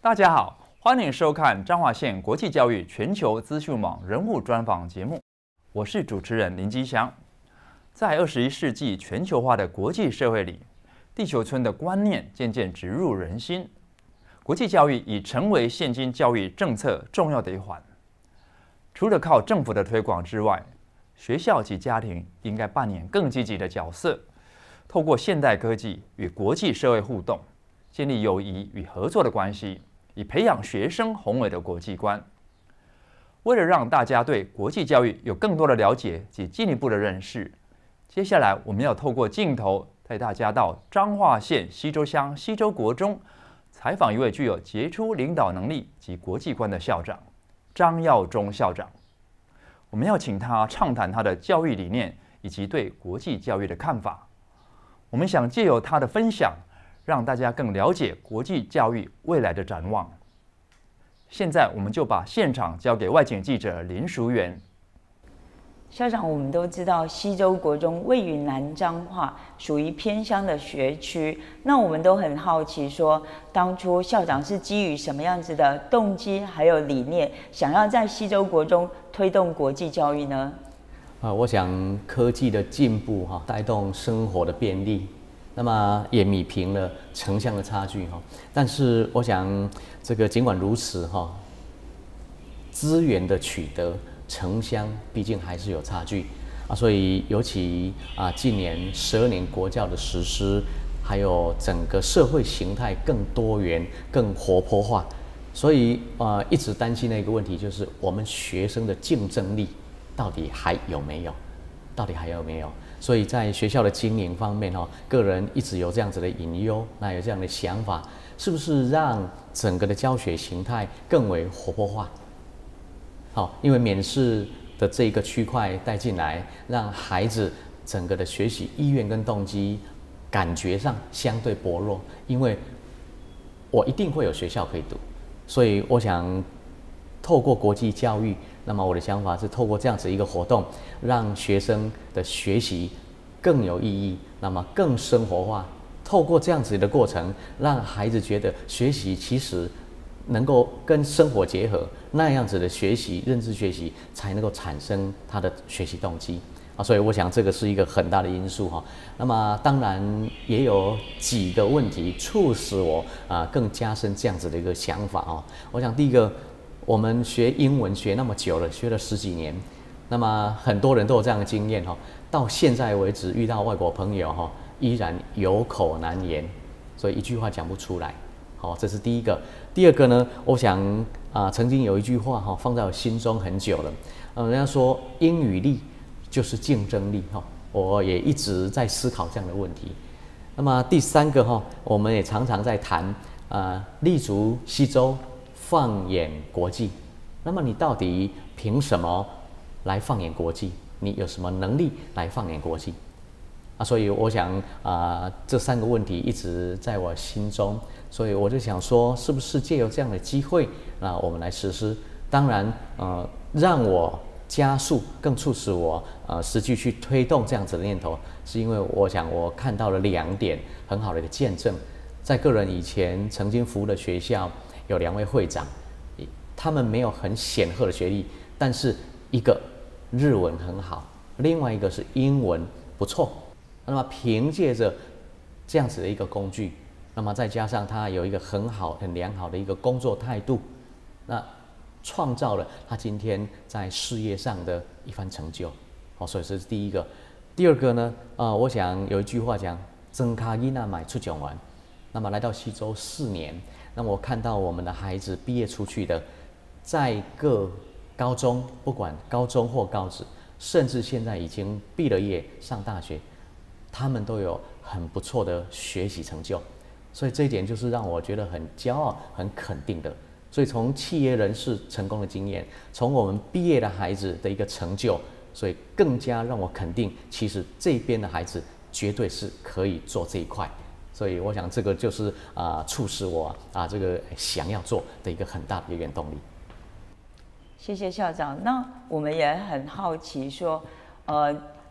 大家好，欢迎收看彰化县国际教育全球资讯网人物专访节目，我是主持人林基祥。在21世纪全球化的国际社会里，地球村的观念渐渐植入人心，国际教育已成为现今教育政策重要的一环。除了靠政府的推广之外，学校及家庭应该扮演更积极的角色，透过现代科技与国际社会互动，建立友谊与合作的关系，以培养学生宏伟的国际观。为了让大家对国际教育有更多的了解及进一步的认识，接下来我们要透过镜头带大家到彰化县溪州乡溪州国中，采访一位具有杰出领导能力及国际观的校长张耀忠校长。我们要请他畅谈他的教育理念以及对国际教育的看法。我们想借由他的分享，让大家更了解国际教育未来的展望。现在我们就把现场交给外景记者林淑媛。 校长，我们都知道溪州国中位于南彰化，属于偏乡的学区。那我们都很好奇说，当初校长是基于什么样子的动机还有理念，想要在溪州国中推动国际教育呢？ 我想科技的进步带动生活的便利，那么也弭平了城乡的差距但是我想这个尽管如此资源的取得，城乡毕竟还是有差距所以尤其近年12年国教的实施，还有整个社会形态更多元、更活泼化，所以一直担心的一个问题就是我们学生的竞争力到底还有没有？所以在学校的经营方面个人一直有这样子的隐忧，那有这样的想法，是不是让整个的教学形态更为活泼化？因为免试的这个区块带进来，让孩子整个的学习意愿跟动机感觉上相对薄弱，因为我一定会有学校可以读，所以我想透过国际教育，那么我的想法是透过这样子一个活动，让学生的学习更有意义，那么更生活化，透过这样子的过程，让孩子觉得学习其实能够跟生活结合，那样子的学习认知学习才能够产生他的学习动机所以我想这个是一个很大的因素那么当然也有几个问题促使我更加深这样子的一个想法我想第一个，我们学英文学那么久了，学了10几年，那么很多人都有这样的经验到现在为止遇到外国朋友依然有口难言，所以一句话讲不出来这是第一个。第二个呢，我想曾经有一句话放在我心中很久了，人家说英语力就是竞争力我也一直在思考这样的问题。那么第三个我们也常常在谈立足溪州，放眼国际。那么你到底凭什么来放眼国际？你有什么能力来放眼国际？所以我想这3个问题一直在我心中，所以我就想说，是不是借由这样的机会，我们来实施？当然，让我加速，更促使我实际去推动这样子的念头，是因为我想我看到了2点很好的一个见证。在个人以前曾经服务的学校，有2位会长，他们没有很显赫的学历，但是一个日文很好，另外一个是英文不错。那么凭借着这样子的一个工具，那么再加上他有一个很良好的一个工作态度，那创造了他今天在事业上的一番成就所以这是第一个。第二个呢我想有一句话讲增卡囡仔买出奖玩。那么来到溪州4年，那么我看到我们的孩子毕业出去的，在各高中，不管高中或高职，甚至现在已经毕了业上大学，他们都有很不错的学习成就，所以这一点就是让我觉得很骄傲、很肯定的。所以从企业人士成功的经验，从我们毕业的孩子的一个成就，所以更加让我肯定，其实这边的孩子绝对是可以做这一块。所以我想这个就是促使我这个想要做的一个很大的一个原动力。 谢谢校长。那我们也很好奇说，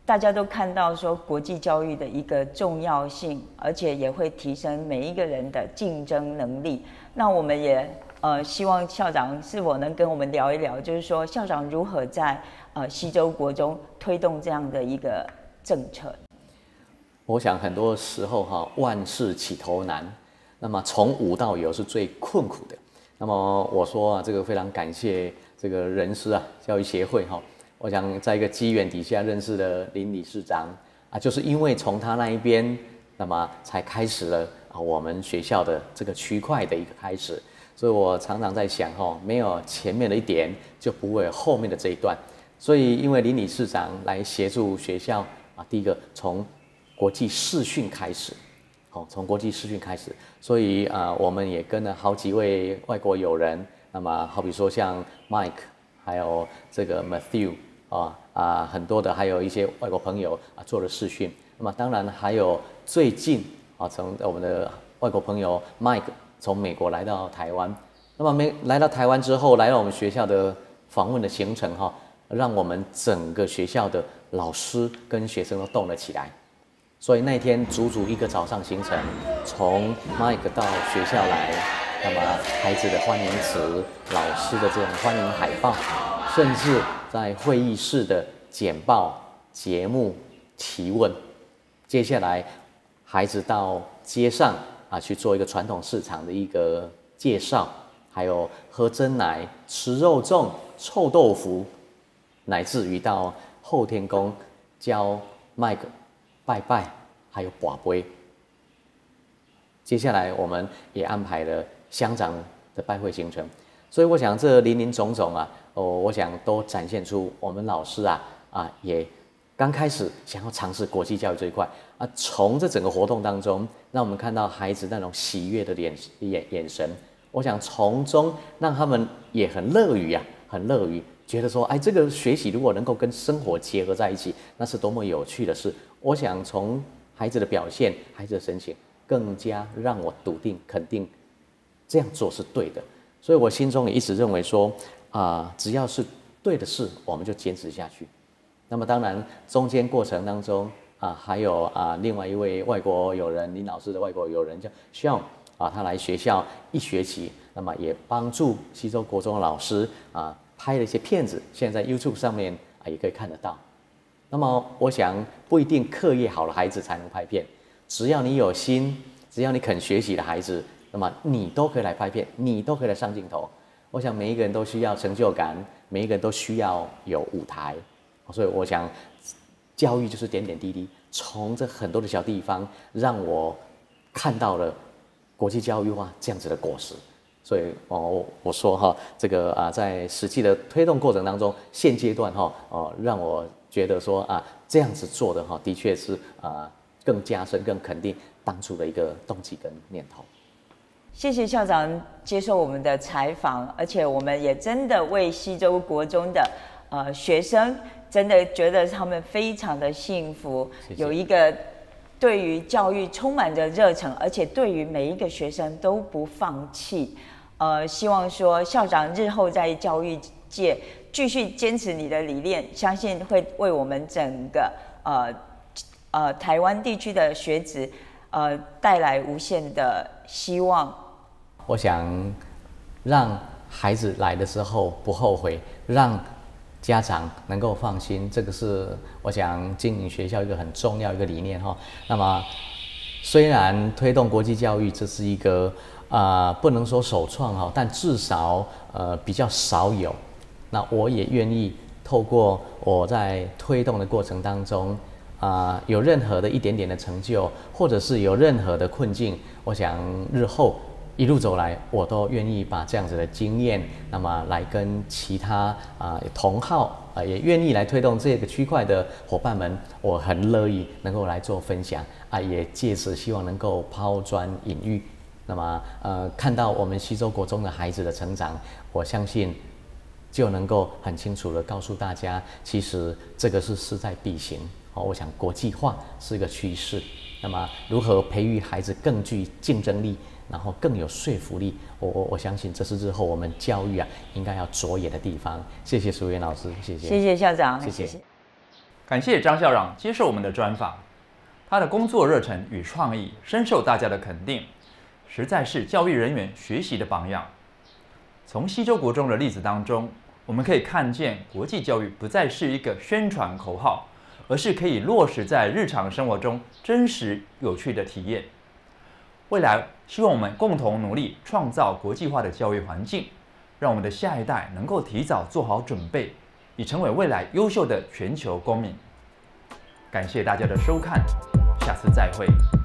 大家都看到说国际教育的一个重要性，而且也会提升每一个人的竞争能力。那我们也希望校长是否能跟我们聊一聊，就是说校长如何在溪州国中推动这样的一个政策。 我想很多时候万事起头难，那么从无到有是最困苦的。那么我说这个非常感谢这个人师教育协会我想在一个机缘底下认识了林理事长就是因为从他那一边，那么才开始了我们学校的这个区块的一个开始。所以我常常在想没有前面的一点，就不会有后面的这一段。所以因为林理事长来协助学校第一个从国际视讯开始，从国际视讯开始，所以我们也跟了好几位外国友人，那么好比说像 Mike， 还有这个 Matthew 很多的，还有一些外国朋友做了视讯。那么当然还有最近从我们的外国朋友 Mike 从美国来到台湾。那么来到台湾之后，来到我们学校的访问的行程让我们整个学校的老师跟学生都动了起来。所以那天足足一个早上行程，从 Mike 到学校来，那么孩子的欢迎词、老师的这种欢迎海报，甚至在会议室的简报、节目、提问。接下来孩子到街上去做一个传统市场的一个介绍，还有喝珍奶、吃肉粽、臭豆腐，乃至于到后天宫教 Mike 拜拜，还有跋杯。接下来我们也安排了乡长的拜会行程。所以我想这林林总总我想都展现出我们老师也刚开始想要尝试国际教育这一块从这整个活动当中，让我们看到孩子那种喜悦的眼神。我想从中让他们也很乐于觉得说，这个学习如果能够跟生活结合在一起，那是多么有趣的事。我想从孩子的表现、孩子的神情，更加让我笃定、肯定这样做是对的。所以我心中也一直认为说，只要是对的事，我们就坚持下去。那么当然，中间过程当中还有另外一位外国友人，林老师的外国友人叫 Sean 他来学校1学期，那么也帮助溪州国中的老师拍了一些片子，现在在 YouTube 上面也可以看得到。那么我想不一定课业好的孩子才能拍片，只要你有心，只要你肯学习的孩子，那么你都可以来拍片，你都可以来上镜头。我想每一个人都需要成就感，每一个人都需要有舞台，所以我想教育就是点点滴滴，从这很多的小地方，让我看到了国际教育化这样子的果实。所以我说这个在实际的推动过程当中，现阶段让我觉得说这样子做的的确是更加深、更肯定当初的一个动机跟念头。 谢谢校长接受我们的采访，而且我们也真的为溪州国中的学生真的觉得他们非常的幸福， 谢谢。 有一个对于教育充满着热忱，而且对于每一个学生都不放弃。希望说校长日后在教育界继续坚持你的理念，相信会为我们整个台湾地区的学子带来无限的希望。 我想让孩子来的时候不后悔，让家长能够放心，这个是我想经营学校一个很重要一个理念那么虽然推动国际教育这是一个不能说首创但至少比较少有。那我也愿意透过我在推动的过程当中有任何的一点点的成就，或者是有任何的困境，我想日后一路走来，我都愿意把这样子的经验，那么来跟其他同好也愿意来推动这个区块的伙伴们，我很乐意能够来做分享也借此希望能够抛砖引玉。那么看到我们溪州国中的孩子的成长，我相信就能够很清楚地告诉大家，其实这个是势在必行我想国际化是一个趋势，那么如何培育孩子更具竞争力，然后更有说服力，我相信这是日后我们教育应该要着眼的地方。谢谢淑媛老师，谢谢。 谢谢校长， 谢谢。 感谢张校长接受我们的专访，他的工作热忱与创意深受大家的肯定，实在是教育人员学习的榜样。从西洲国中的例子当中，我们可以看见国际教育不再是一个宣传口号，而是可以落实在日常生活中真实有趣的体验。未来希望我们共同努力，创造国际化的教育环境，让我们的下一代能够提早做好准备，以成为未来优秀的全球公民。感谢大家的收看，下次再会。